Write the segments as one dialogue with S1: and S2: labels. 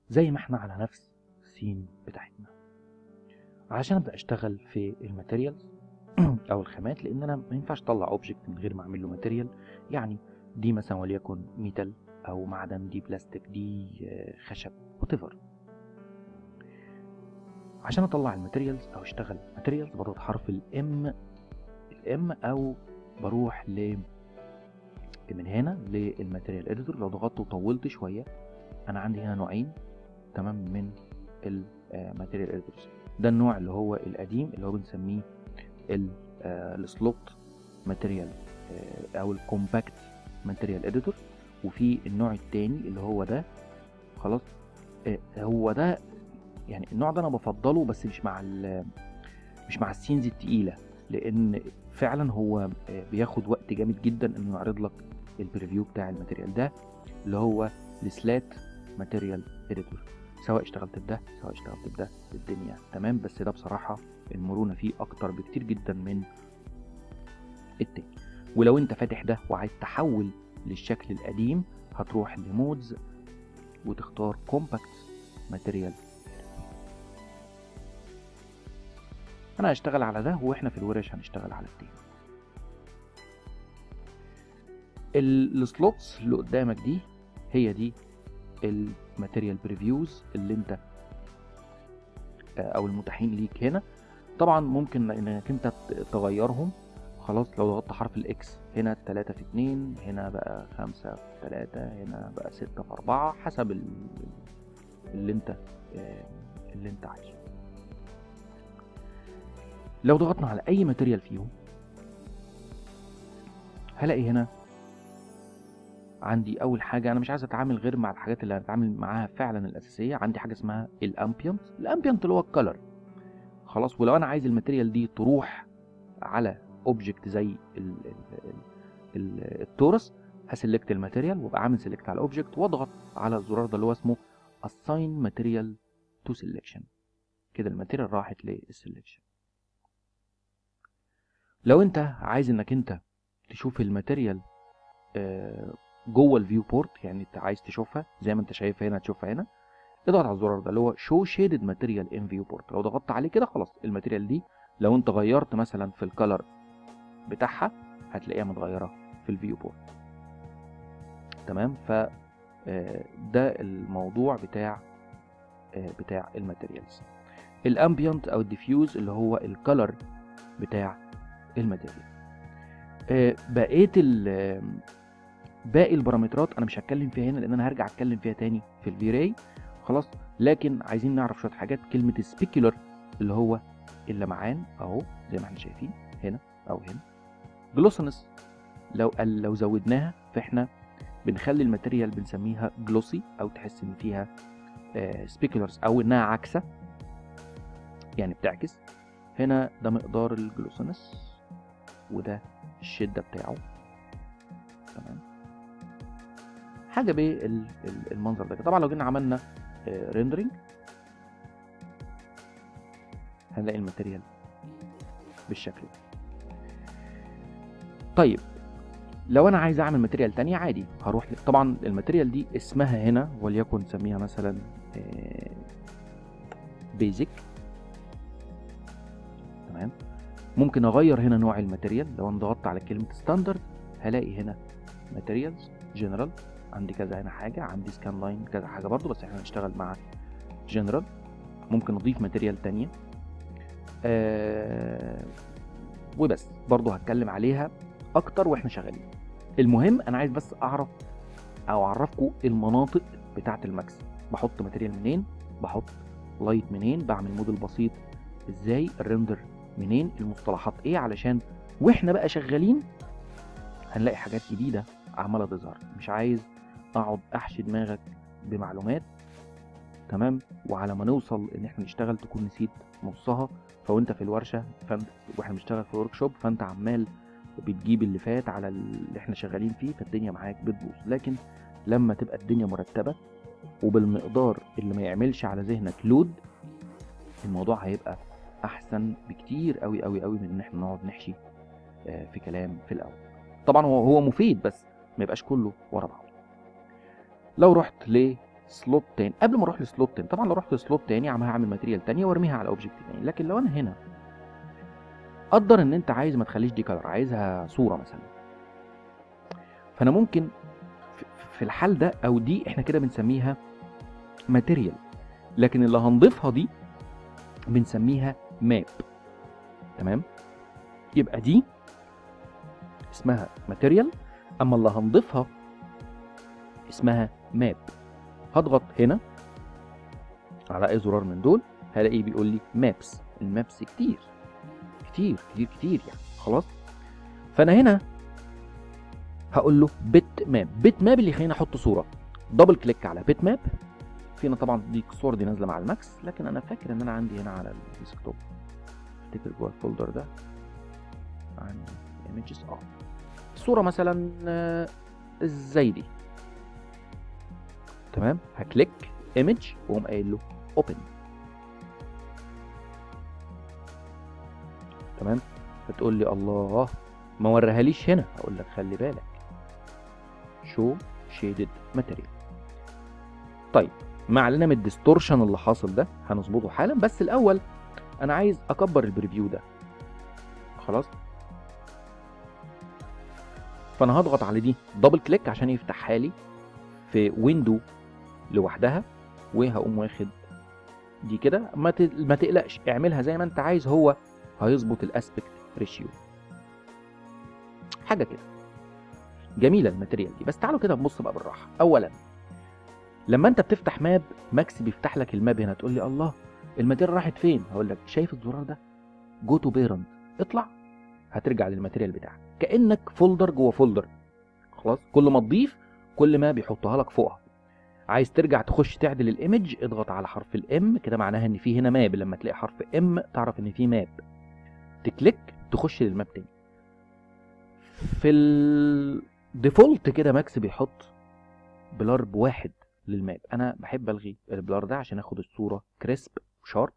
S1: زي ما احنا على نفس السين بتاعتنا. عشان ابدا اشتغل في الماتيريالز او الخامات، لان انا ما ينفعش اطلع اوبجكت من غير ما اعمل له ماتيريال. يعني دي مثلا وليكن ميتال او معدن، دي بلاستيك، دي خشب، whatever. عشان اطلع الماتيريالز او اشتغل ماتيريالز بضغط حرف الام او بروح من هنا للماتيريال اديتور. لو ضغطت وطولت شويه انا عندي هنا نوعين تمام من الماتيريال اديتورز. ده النوع اللي هو القديم اللي هو بنسميه السلوت ماتيريال او الكومباكت ماتيريال اديتور. وفي النوع التاني اللي هو ده. خلاص، هو ده يعني النوع ده انا بفضله، بس مش مع السينز التقيله، لان فعلا هو بياخد وقت جامد جدا انه يعرض لك البريفيو بتاع الماتيريال ده، اللي هو السلات ماتيريال اديتور. سواء اشتغلت بده سواء اشتغلت بده الدنيا تمام، بس ده بصراحه المرونه فيه اكتر بكتير جدا من التاني. ولو انت فاتح ده وعايز تحول للشكل القديم هتروح لمودز وتختار كومباكت ماتيريال. انا هشتغل على ده، واحنا في الورش هنشتغل على التاني. السلوتس اللي قدامك دي هي دي الماتيريال بريفيوز اللي انت او المتاحين ليك هنا. طبعا ممكن انك انت تغيرهم. خلاص، لو ضغطت حرف الاكس هنا 3 في 2، هنا بقى 5 في 3، هنا بقى 6 في 4، حسب اللي انت عايزه. لو ضغطنا على اي ماتيريال فيهم هلاقي هنا عندي اول حاجه، انا مش عايز اتعامل غير مع الحاجات اللي هنتعامل معاها فعلا الاساسيه. عندي حاجه اسمها الامبيانت اللي هو الكلر. خلاص، ولو انا عايز الماتيريال دي تروح على اوبجكت زي التورس هسلكت الماتيريال وابقى عامل سيلكت على الاوبجكت واضغط على الزرار ده اللي هو اسمه assign material to selection. كده الماتيريال راحت للسلكشن. لو انت عايز انك انت تشوف الماتيريال جوه الفيو بورت، يعني انت عايز تشوفها زي ما انت شايفها هنا تشوفها هنا، اضغط على الزرار ده اللي هو show shaded material in view port. لو ضغطت عليه كده خلاص الماتيريال دي لو انت غيرت مثلا في الكالر بتاعها هتلاقيها متغيره في الفيو بورت. تمام، ف ده الموضوع بتاع الماتيريالز. الامبيانت او الديفيوز اللي هو الكالر بتاع الماتيريال. باقي البارامترات انا مش هتكلم فيها هنا لان انا هرجع اتكلم فيها تاني في الفيراي. خلاص، لكن عايزين نعرف شويه حاجات. كلمه سبيكولر اللي هو اللمعان اهو زي ما احنا شايفين هنا او هنا. جلوسنس لو زودناها فاحنا بنخلي الماتيريال بنسميها جلوسي او تحس ان فيها سبيكولرز او انها عكسه يعني بتعكس. هنا ده مقدار الجلوسنس وده الشده بتاعه. تمام، حاجه بالمنظر ده. طبعا لو جينا عملنا ريندرنج هنلاقي الماتيريال بالشكل ده. طيب لو انا عايز اعمل ماتيريال تانية عادي هروح طبعا الماتيريال دي اسمها هنا وليكن نسميها مثلا بيزك. تمام، ممكن اغير هنا نوع الماتيريال. لو انا ضغطت على كلمه ستاندرد هلاقي هنا ماتيريالز جنرال، عندي كذا هنا حاجه، عندي سكان لاين كذا حاجه برضو، بس احنا هنشتغل مع جنرال. ممكن اضيف ماتيريال تانية وبس، برضو هتكلم عليها اكتر واحنا شغالين. المهم انا عايز بس اعرف او اعرفكم المناطق بتاعه الماكس. بحط ماتيريال منين، بحط لايت منين، بعمل موديل بسيط ازاي، الريندر منين، المصطلحات ايه، علشان واحنا بقى شغالين هنلاقي حاجات جديده عماله تظهر. مش عايز اقعد احشي دماغك بمعلومات تمام وعلى ما نوصل ان احنا نشتغل تكون نسيت نصها. فوانت في الورشه واحنا بنشتغل في الورك شوب فانت عمال بتجيب اللي فات على اللي احنا شغالين فيه فالدنيا معاك بتبوظ. لكن لما تبقى الدنيا مرتبه وبالمقدار اللي ما يعملش على ذهنك لود الموضوع هيبقى احسن بكتير قوي قوي قوي من ان احنا نقعد نحشي في كلام في الاول. طبعا هو مفيد بس ما يبقاش كله ورا بعض. لو رحت سلوت تاني. قبل ما اروح لسلوت تاني، طبعا لو رحت لسلوت تاني هعمل ماتيريال تانية وارميها على اوبجكت تاني، لكن لو انا هنا قدر ان انت عايز ما تخليش دي كلر، عايزها صوره مثلا، فانا ممكن في الحال ده، او دي احنا كده بنسميها ماتيريال، لكن اللي هنضيفها دي بنسميها ماب. تمام؟ يبقى دي اسمها ماتيريال، اما اللي هنضيفها اسمها ماب. هضغط هنا على اي زرار من دول هلاقيه بيقول لي مابس. المابس كتير كتير كتير كتير يعني، خلاص. فانا هنا هقول له بيت ماب. بيت ماب اللي يخليني احط صوره. دبل كليك على بيت ماب. فينا طبعا دي الصور دي نازله مع الماكس، لكن انا فاكر ان انا عندي هنا على الديسكتوب، افتكر جوه الفولدر ده عندي ايمجز. الصوره مثلا زي دي. تمام؟ هكليك ايمج واقوم قايل له اوبن. تمام؟ فتقول لي الله ما وريهاليش هنا، اقول لك خلي بالك شو شيدد ماتيريال. طيب ما علينا من الديستورشن اللي حاصل ده، هنظبطه حالا، بس الاول انا عايز اكبر البريفيو ده. خلاص، فانا هضغط على دي دبل كليك عشان يفتحها لي في ويندو لوحدها، وهقوم واخد دي كده. ما تقلقش، اعملها زي ما انت عايز، هو هيظبط الاسبكت ريشيو. حاجه كده جميله الماتيريال دي. بس تعالوا كده نبص بقى بالراحه. اولا لما انت بتفتح ماب، ماكس بيفتح لك الماب هنا، تقول لي الله الماتيريال راحت فين؟ هقول لك شايف الزرار ده جو تو بيرنت، اطلع هترجع للماتيريال بتاعك كانك فولدر جوه فولدر. خلاص، كل ما تضيف كل ما بيحطها لك فوقها. عايز ترجع تخش تعدل الايمج، اضغط على حرف الام كده، معناها ان في هنا ماب. لما تلاقي حرف ام تعرف ان في ماب، تكليك تخش للماب تاني. في الديفولت كده ماكس بيحط بلار بواحد للماب. انا بحب الغي البلار ده عشان اخد الصوره كريسب وشارب.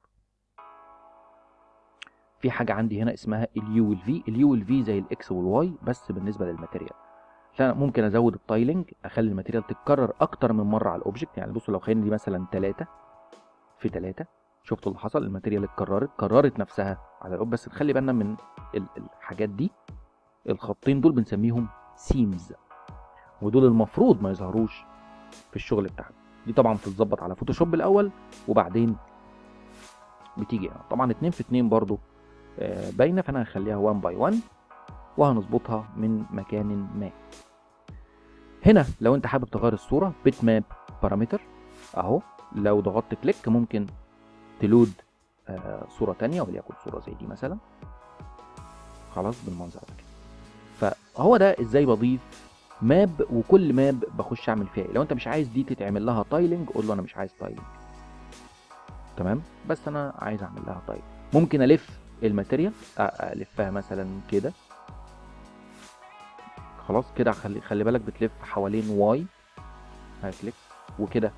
S1: في حاجه عندي هنا اسمها اليو والفي. اليو والفي زي الاكس والواي بس بالنسبه للماتيريال. فانا ممكن ازود التايلنج، اخلي الماتيريال تتكرر اكتر من مره على الاوبجكت. يعني بصوا لو خلينا دي مثلا 3 في 3، شفتوا اللي حصل؟ الماتيريال كررت نفسها على الاوبجكت. بس نخلي بالنا من الحاجات دي. الخطين دول بنسميهم سيمز، ودول المفروض ما يظهروش في الشغل بتاعنا. دي طبعا بتتظبط على فوتوشوب الاول وبعدين بتيجي هنا. طبعا 2 في 2 برضو باينه، فانا هخليها 1 باي 1 وهنظبطها من مكان ما. هنا لو انت حابب تغير الصوره، بيت ماب بارامتر اهو. لو ضغطت كليك ممكن تلود صوره تانية، وليكن صوره زي دي مثلا. خلاص بالمنظر ده كده. فهو ده ازاي بضيف ماب، وكل ماب بخش اعمل فيها ايه. لو انت مش عايز دي تتعمل لها تايلنج، قول له انا مش عايز تايلنج. تمام؟ بس انا عايز اعمل لها تايلنج. ممكن الف الماتيريال، الفها مثلا كده. خلاص كده خلي بالك بتلف حوالين واي. هكليك وكده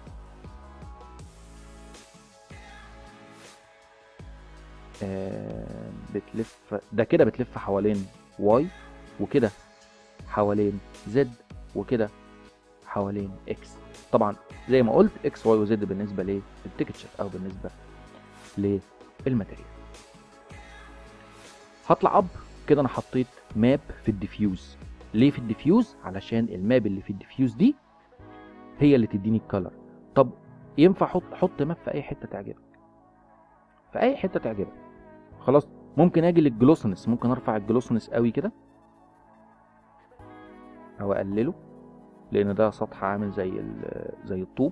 S1: بتلف ده كده، بتلف حوالين واي، وكده حوالين زد، وكده حوالين اكس. طبعا زي ما قلت اكس واي وزد بالنسبه للتكتشر او بالنسبه للماتيريال. هطلع اب كده. انا حطيت ماب في الديفيوز. ليه في الديفيوز؟ علشان الماب اللي في الديفيوز دي هي اللي تديني الكالر. طب ينفع احط ماب في اي حته تعجبك، في اي حته تعجبك. خلاص، ممكن اجي للجلوسنس، ممكن ارفع الجلوسنس قوي كده او اقلله، لان ده سطح عامل زي الطوب.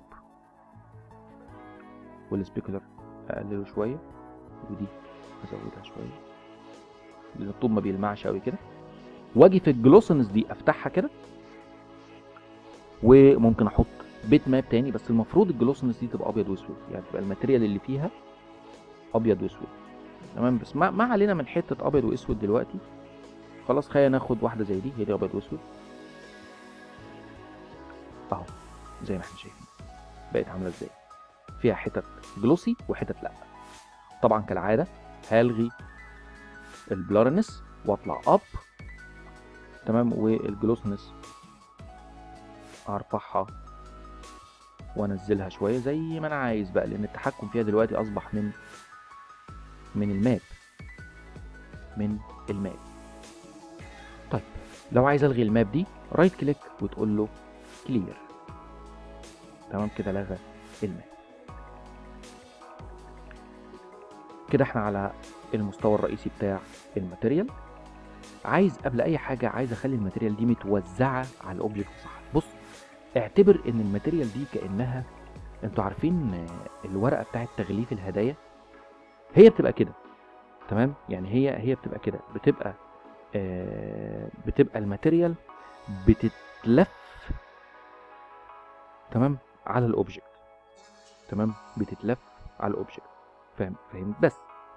S1: والسبيكولر اقلله شويه، ودي ازودها شويه لان الطوب ما بيلمعش قوي كده. واجي في الجلوسنس دي افتحها كده، وممكن احط بيت ماب تاني. بس المفروض الجلوسنس دي تبقى ابيض واسود، يعني تبقى الماتيريال اللي فيها ابيض واسود. تمام؟ بس ما علينا من حته ابيض واسود دلوقتي. خلاص، خلينا ناخد واحده زي دي، هي دي ابيض واسود اهو، زي ما احنا شايفين بقت عامله ازاي. فيها حتت جلوسي وحتت لا. طبعا كالعاده هلغي البلارنس واطلع اب. تمام؟ والجلوسنس ارفعها وانزلها شويه زي ما انا عايز بقى، لان التحكم فيها دلوقتي اصبح من الماب. طيب لو عايز الغي الماب دي، رايت كليك وتقول له كلير. تمام كده لغى الماب. كده احنا على المستوى الرئيسي بتاع الماتيريال. عايز قبل اي حاجه عايز اخلي الماتيريال دي متوزعه على الاوبجكت صح. بص اعتبر ان الماتيريال دي كانها، انتوا عارفين الورقه بتاعت تغليف الهدايا، هي بتبقى كده. تمام، يعني هي بتبقى كده، بتبقى الماتيريال بتتلف تمام على الاوبجكت. تمام، بتتلف على الاوبجكت. فهمت؟ بس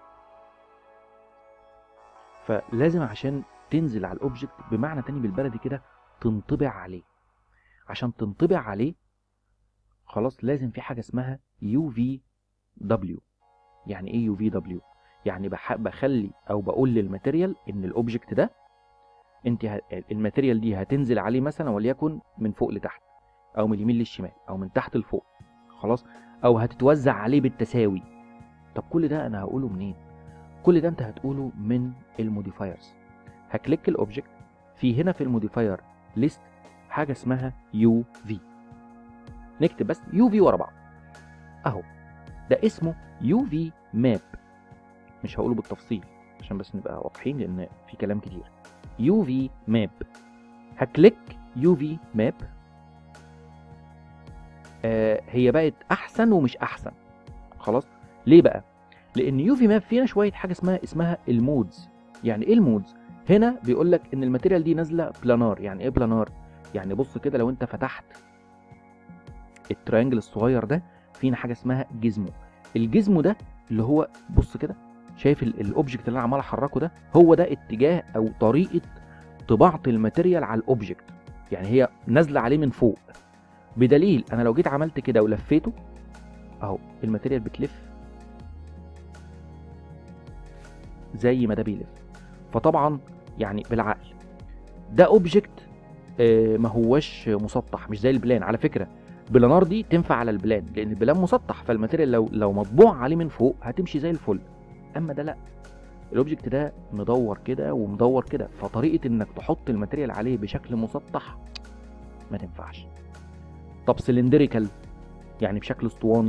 S1: فلازم عشان تنزل على الاوبجكت، بمعنى تاني بالبلدي كده، تنطبع عليه. عشان تنطبع عليه خلاص لازم في حاجه اسمها UV-W. يعني ايه UV-W؟ يعني بخلي او بقول للماتيريال ان الاوبجكت ده انت الماتيريال دي هتنزل عليه مثلا وليكن من فوق لتحت، او من اليمين للشمال، او من تحت لفوق، خلاص، او هتتوزع عليه بالتساوي. طب كل ده انا هقوله منين؟ كل ده انت هتقوله من الموديفايرز. هكليك الاوبجكت، في هنا في الموديفاير ليست حاجه اسمها UV. نكتب بس UV ورا بعض اهو، ده اسمه UV ماب. مش هقوله بالتفصيل عشان بس نبقى واضحين لان في كلام كتير. UV ماب. هكليك UV ماب. هي بقت احسن ومش احسن. خلاص، ليه بقى؟ لان UV ماب فينا شويه حاجه اسمها المودز. يعني ايه المودز؟ هنا بيقول لك ان الماتيريال دي نازله بلانار. يعني ايه بلانار؟ يعني بص كده، لو انت فتحت التريانجل الصغير ده، فينا حاجه اسمها جزمو. الجزمو ده اللي هو بص كده، شايف الاوبجكت اللي انا عمال احركه ده؟ هو ده اتجاه او طريقه طباعه الماتيريال على الاوبجكت. يعني هي نازله عليه من فوق، بدليل انا لو جيت عملت كده ولفيته اهو، الماتيريال بتلف زي ما ده بيلف. فطبعا يعني بالعقل ده اوبجكت ما هوش مسطح، مش زي البلان. على فكره بلانار دي تنفع على البلان، لان البلان مسطح، فالماتيريال لو مطبوع عليه من فوق هتمشي زي الفل. اما ده لا، الاوبجكت ده مدور كده ومدور كده، فطريقه انك تحط الماتيريال عليه بشكل مسطح ما تنفعش. طب سلندريكال يعني بشكل اسطواني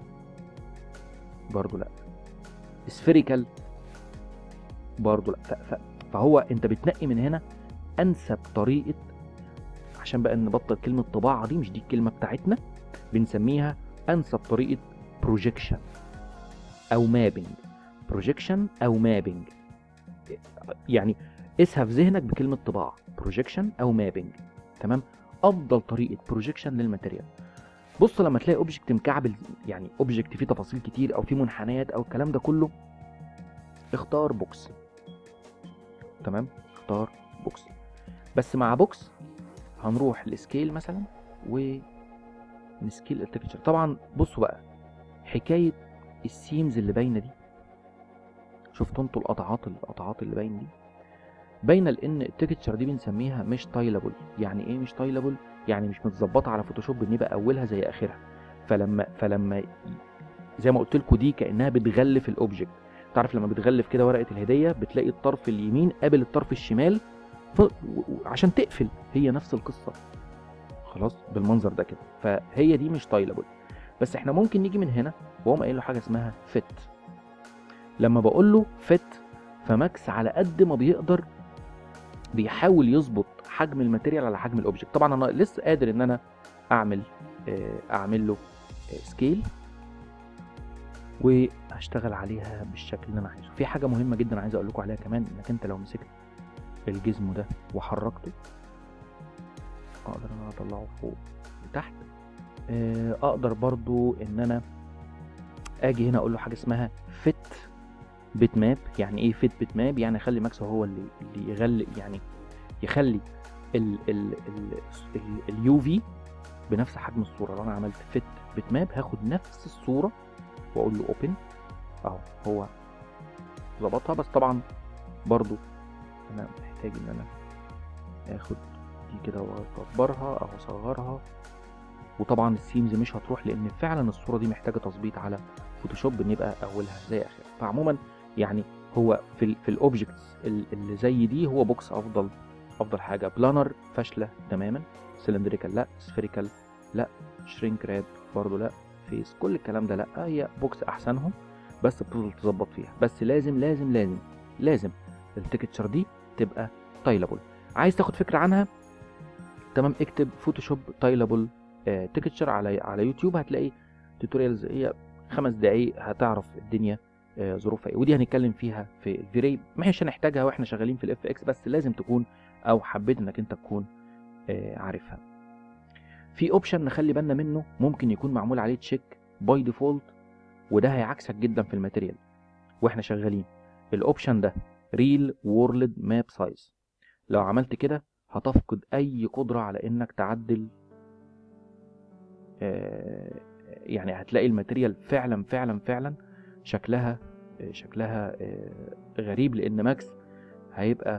S1: برضو لا. سفيريكال برضو لا. فهو انت بتنقي من هنا انسب طريقه، عشان بقى نبطل كلمه طباعه دي، مش دي الكلمه بتاعتنا، بنسميها انسب طريقه بروجيكشن او مابنج. بروجيكشن او مابنج، يعني اسها في ذهنك بكلمه طباعه، بروجيكشن او مابنج. تمام، افضل طريقه بروجيكشن للماتيريال. بص لما تلاقي اوبجكت مكعبل، يعني اوبجكت فيه تفاصيل كتير او فيه منحنيات او الكلام ده كله، اختار بوكس. تمام، اختار بوكس. بس مع بوكس هنروح لسكيل مثلا ونسكيل التكتشر. طبعا بصوا بقى حكايه السيمز اللي باينه دي، شفتوا انتوا القطعات اللي باينه دي، باينه لان التكتشر دي بنسميها مش تايلابل. يعني ايه مش تايلابل؟ يعني مش متظبطه على فوتوشوب ان يبقى اولها زي اخرها. فلما زي ما قلت لكم دي كانها بتغلف الاوبجكت. تعرف لما بتغلف كده ورقه الهديه بتلاقي الطرف اليمين قابل الطرف الشمال عشان تقفل، هي نفس القصه. خلاص بالمنظر ده كده، فهي دي مش تايلابل. بس احنا ممكن نيجي من هنا واقوم قايل له حاجه اسمها فيت. لما بقول له فيت، فماكس على قد ما بيقدر بيحاول يظبط حجم الماتيريال على حجم الاوبجكت. طبعا انا لسه قادر ان انا اعمل له سكيل وهشتغل عليها بالشكل اللي انا عايزه. في حاجه مهمه جدا عايز اقول لكم عليها كمان، انك انت لو مسكت الجزم ده وحركته اقدر ان انا اطلعه فوق لتحت. اقدر برضو ان انا اجي هنا اقول له حاجه اسمها فيت بيت ماب. يعني ايه فيت بيت ماب؟ يعني اخلي ماكس هو اللي يغلق، يعني يخلي اليو في بنفس حجم الصوره. لو انا عملت فيت بيت ماب هاخد نفس الصوره واقول له اوبن اهو، هو ظبطها. بس طبعا برضو انا محتاج ان انا اخد دي كده واكبرها او اصغرها وطبعا السيمز مش هتروح، لان فعلا الصوره دي محتاجه تظبيط على فوتوشوب ان يبقى اولها زي اخرها. فعموما يعني هو في الاوبجكتس اللي زي دي هو بوكس افضل حاجه. بلانر فاشله تماما، سلندريكال لا، سفيريكال لا، شرينك راب برضه لا، فيس، كل الكلام ده لا. هي بوكس احسنهم، بس بتفضل تظبط فيها. بس لازم لازم لازم لازم التكتشر دي تبقى تايلابل. عايز تاخد فكره عنها تمام، اكتب فوتوشوب تايلابل تكتشر على يوتيوب، هتلاقي توتوريالز هي 5 دقايق هتعرف الدنيا ظروفها ايه. ودي هنتكلم فيها في الفيري، مش هنحتاجها واحنا شغالين في الاف اكس، بس لازم تكون او حبيت انك انت تكون عارفها. في اوبشن نخلي بالنا منه، ممكن يكون معمول عليه تشيك باي ديفولت، وده هيعكسك جدا في الماتيريال واحنا شغالين. الاوبشن ده ريل وورلد ماب سايز، لو عملت كده هتفقد اي قدرة على انك تعدل، يعني هتلاقي الماتيريال فعلا فعلا فعلا شكلها غريب، لان ماكس هيبقى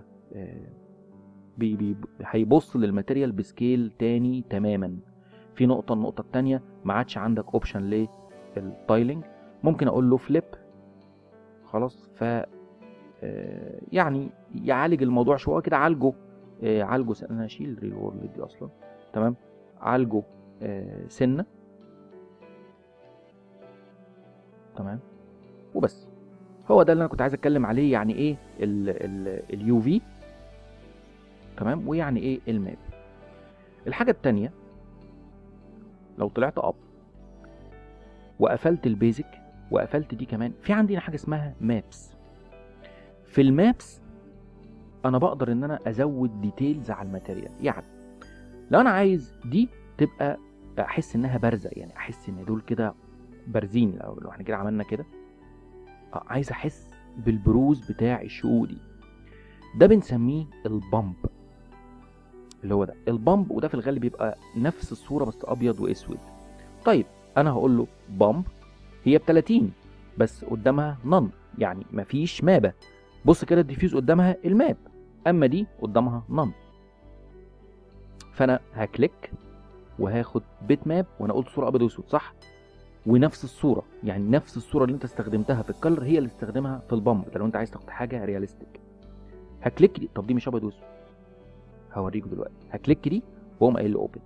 S1: هيبص للماتيريال بسكيل تاني تماما. في النقطة التانية ما عادش عندك اوبشن للتايلنج، ممكن اقول له فليب خلاص، ف يعني يعالج الموضوع شويه كده، عالجه انا هشيل ريل وورلد دي اصلا تمام، عالجه سنه تمام وبس. هو ده اللي انا كنت عايز اتكلم عليه، يعني ايه اليو في تمام، ويعني ايه الماب. الحاجه التانية، لو طلعت اب وقفلت البيزك وقفلت دي كمان، في عندنا حاجه اسمها مابس. في المابس انا بقدر ان انا ازود ديتيلز على الماتيريال. يعني لو انا عايز دي تبقى احس انها بارزه، يعني احس ان دول كده بارزين، لو احنا كده عملنا كده عايز احس بالبروز بتاع الشقوق دي، ده بنسميه البامب، اللي هو ده البامب. وده في الغالب بيبقى نفس الصوره بس ابيض واسود. طيب انا هقول له بامب هي ب30 بس قدامها نن، يعني مفيش مابه. بص كده الديفيوز قدامها الماب، اما دي قدامها نن. فانا هكليك وهاخد بيت ماب، وانا قلت صوره ابيض واسود صح، ونفس الصوره، يعني نفس الصوره اللي انت استخدمتها في الكلر هي اللي استخدمها في البامب ده لو انت عايز تاخد حاجه رياليستيك. هكليك دي، طب دي مش ابيض واسود، هوريكم دلوقتي. هكليك دي واقوم قايل له اوبن.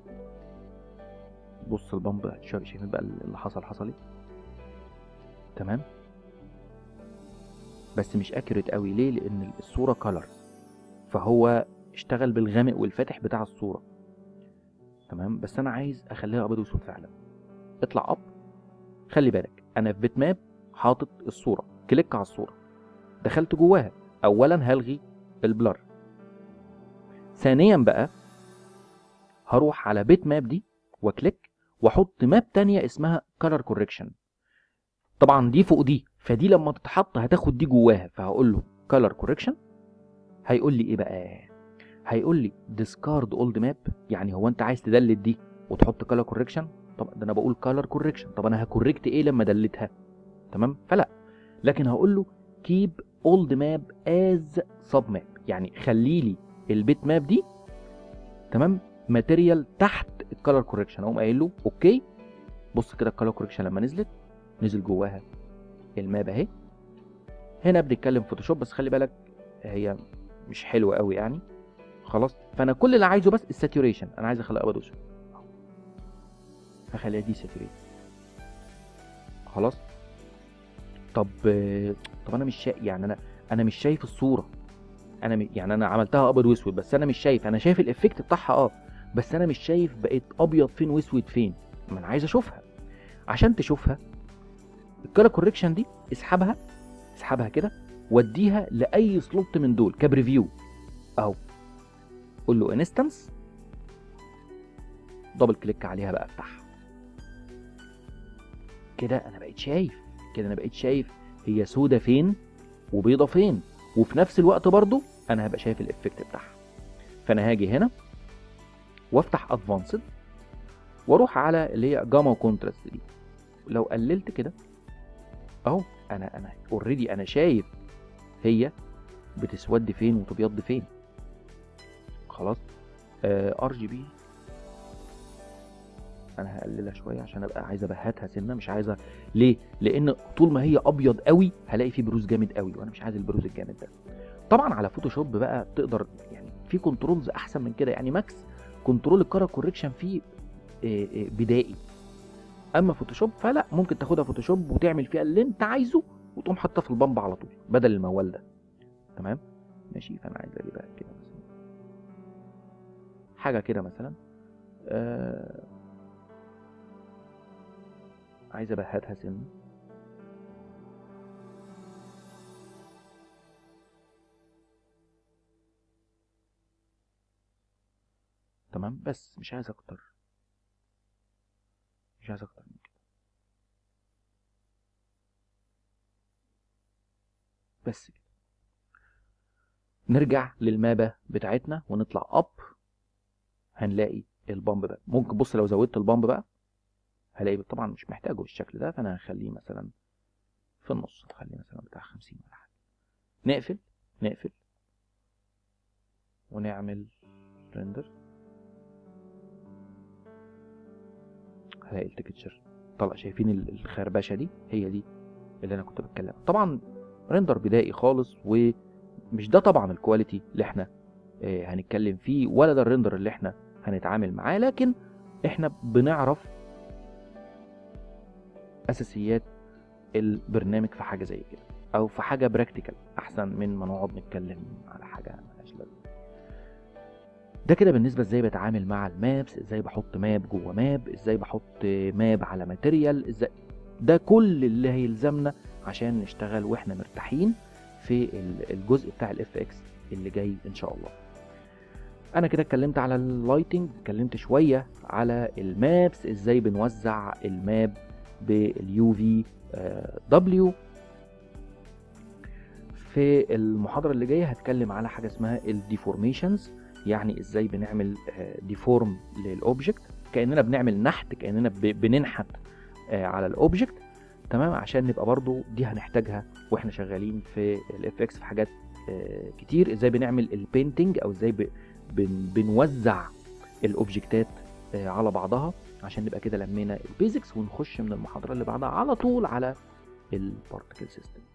S1: بص البامب، شايفين بقى اللي حصل ايه تمام، بس مش اكيوريت قوي. ليه؟ لان الصوره كلر، فهو اشتغل بالغامق والفاتح بتاع الصوره تمام، بس انا عايز اخليها ابيض واسود فعلا. اطلع اب، خلي بالك انا في بيت ماب حاطط الصوره، كليك على الصوره دخلت جواها. اولا هلغي البلر، ثانيا بقى هروح على بيت ماب دي واكليك واحط ماب تانية اسمها كلر كوريكشن. طبعا دي فوق دي، فدي لما تتحط هتاخد دي جواها، فهقول له كلر كوريكشن. هيقول لي ايه بقى؟ هيقول لي ديسكارد اولد ماب، يعني هو انت عايز تدلت دي وتحط كلر كوريكشن؟ طب ده انا بقول كلر كوريكشن، طب انا هكوريكت ايه لما دلتها؟ تمام، فلا. لكن هقول له كيب اولد ماب از سب ماب، يعني خلي لي البيت ماب دي تمام ماتيريال تحت الكلر كوريكشن. اقوم قايل له اوكي. بص كده الكلر كوريكشن لما نزل جواها الماب اهي. هنا بنتكلم فوتوشوب، بس خلي بالك هي مش حلوه قوي يعني. خلاص، فانا كل اللي عايزه بس الساتوريشن، انا عايز اخليها ابيض واسود، هخليها دي ساتوريشن خلاص. طب انا مش شايف، يعني انا مش شايف الصوره، يعني انا عملتها ابيض واسود بس انا مش شايف، انا شايف الافكت بتاعها بس انا مش شايف بقيت ابيض فين واسود فين، ما انا عايز اشوفها. عشان تشوفها الكلر كوريكشن دي اسحبها كده وديها لاي سلوت من دول كبريفيو اهو. قول له انستنس، دبل كليك عليها بقى افتحها كده. انا بقيت شايف هي سودة فين وبيضة فين، وفي نفس الوقت برضو انا هبقى شايف الافكت بتاعها. فانا هاجي هنا وافتح ادفانسد واروح على اللي هي جاما وكونتراست دي. لو قللت كده اهو، انا اوريدي انا شايف هي بتسود فين وتبيض فين خلاص. ار جي بي انا هقللها شويه عشان ابقى عايز ابهتها سنه، مش عايزه. ليه؟ لان طول ما هي ابيض قوي هلاقي فيه بروز جامد قوي، وانا مش عايز البروز الجامد ده. طبعا على فوتوشوب بقى تقدر يعني في كنترولز احسن من كده، يعني ماكس كنترول الكارا كوريكشن فيه بدائي، اما فوتوشوب فلا، ممكن تاخدها فوتوشوب وتعمل فيها اللي انت عايزه وتقوم حاطها في البامب على طول بدل الموال ده. تمام ماشي. فانا عايز اجيبها كده مثلا، حاجه كده مثلا، عايز ابهتها سن. تمام، بس مش عايز اكتر، مش عايز اكتر من كده. بس كده. نرجع للمابة بتاعتنا ونطلع اب، هنلاقي البامب بقى. ممكن بص لو زودت البامب بقى هلاقي طبعا مش محتاجه بالشكل ده، فانا هخليه مثلا في النص، هخليه مثلا بتاع 50 ولا حاجه. نقفل ونعمل ريندر، هلاقي التكتشر طلع. شايفين الخربشه دي؟ هي دي اللي انا كنت بتكلم. طبعا ريندر بدائي خالص، ومش ده طبعا الكواليتي اللي احنا هنتكلم فيه، ولا ده الريندر اللي احنا هنتعامل معاه، لكن احنا بنعرف اساسيات البرنامج في حاجه زي كده، او في حاجه براكتيكال، احسن من ما نقعد نتكلم على حاجه ملهاش لازمه. ده كده بالنسبه ازاي بتعامل مع المابس، ازاي بحط ماب جوه ماب، ازاي بحط ماب على ماتيريال، ازاي. ده كل اللي هيلزمنا عشان نشتغل واحنا مرتاحين في الجزء بتاع الاف اكس اللي جاي ان شاء الله. انا كده اتكلمت على اللايتنج، اتكلمت شويه على المابس، ازاي بنوزع الماب باليو في دبليو. في المحاضره اللي جايه هتكلم على حاجه اسمها الديفورميشنز، يعني ازاي بنعمل ديفورم للاوبجكت، كاننا بنعمل نحت، كاننا بننحت على الاوبجكت. تمام، عشان نبقى برضو دي هنحتاجها واحنا شغالين في الاف اكس في حاجات كتير. ازاي بنعمل البينتنج، او ازاي بنوزع الاوبجكتات على بعضها، عشان نبقى كده لمينا البيزكس ونخش من المحاضره اللي بعدها على طول على البارتكل سيستم.